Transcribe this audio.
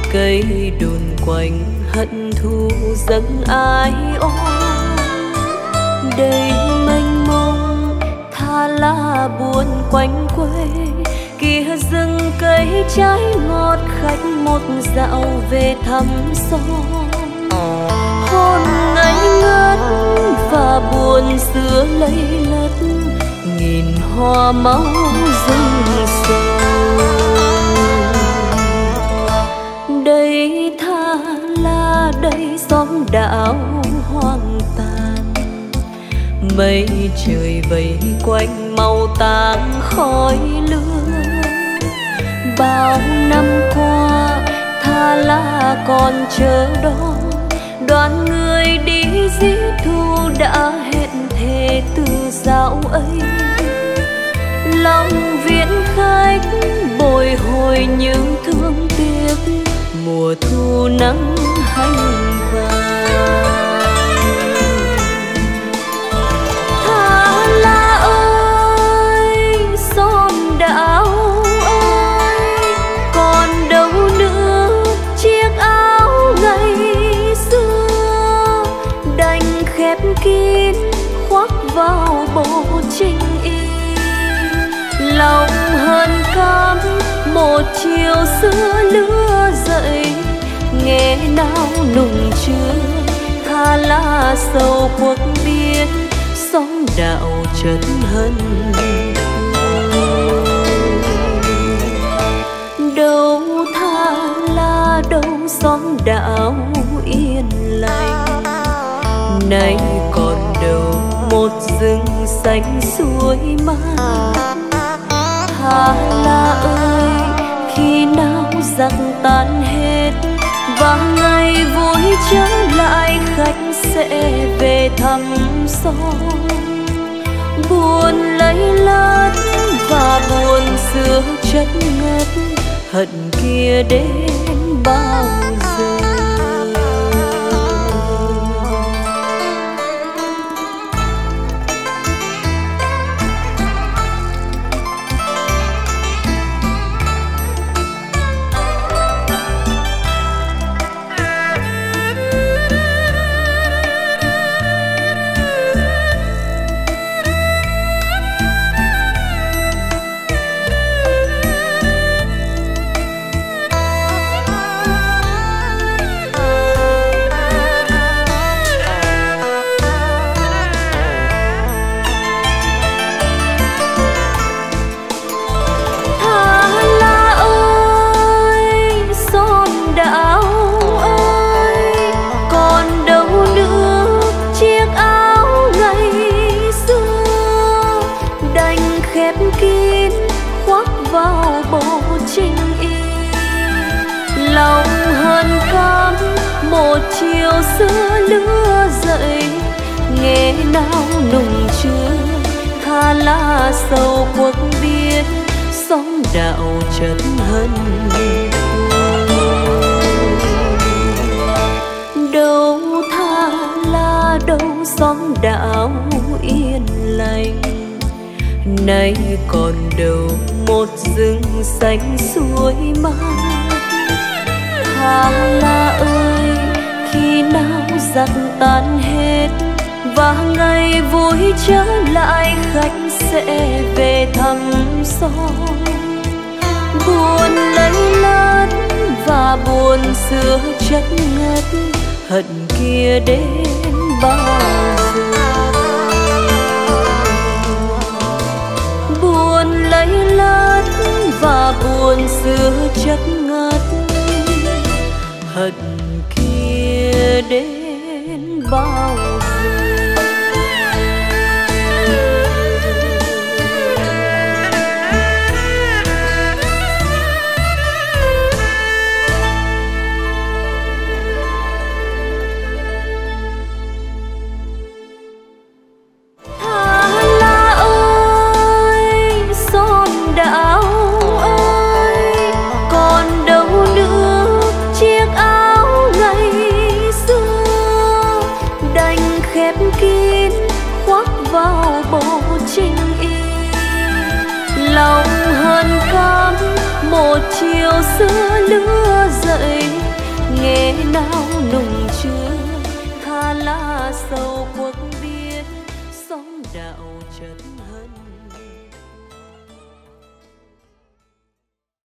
cây đồn quanh hận thù dâng ai oan. Đây mênh mông tha la buồn quanh quê, kia rừng cây trái ngọt khách một dạo về thăm xóm. Hôn ngây ngất và buồn xưa lây lất, nghìn hoa máu rừng sâu. Đây tha la đây xóm đạo hoang tàn, mây trời vây quanh màu tang khói lửa. Bao năm qua tha la còn chờ đón, đoàn người đi giết thu đã hẹn thề từ dạo ấy. Lòng viễn khách bồi hồi những thương tiếc, mùa thu nắng hanh vàng. Tha la ơi xóm đạo ơi, còn đâu nữa chiếc áo ngày xưa, đành khép kín khoác vào bộ trinh y. Lòng hơn cam một chiều xưa lứa dậy, nghe nao nùng chưa tha la sâu cuộc biên, xóm đạo chất hân. Đâu tha la đâu xóm đạo yên lành, nay còn đâu một rừng xanh suối mát. Tha la ơi khi nào giặc tan hết, và ngày vui trở lại khách sẽ về thăm xóm. Buồn lấy lát và buồn xưa chất ngất, hận kia đến bao giờ. Một chiều xưa lứa dậy, nghe nao nùng chưa tha la sâu cuộc biên, xóm đạo chất hân. Đâu tha la đâu xóm đạo yên lành, nay còn đâu một rừng xanh suối mát. Tha la ơi khi nào giặc tan hết, và ngày vui trở lại khách sẽ về thăm xóm. Buồn lấy lát và buồn xưa chất ngất, hận kia đến bao giờ. Buồn lấy lát và buồn xưa chất ngất, hận kia đến bao giờ. Lòng hơn cam một chiều xưa lứa dậy, nào nùng chưa tha lá sầu cuộc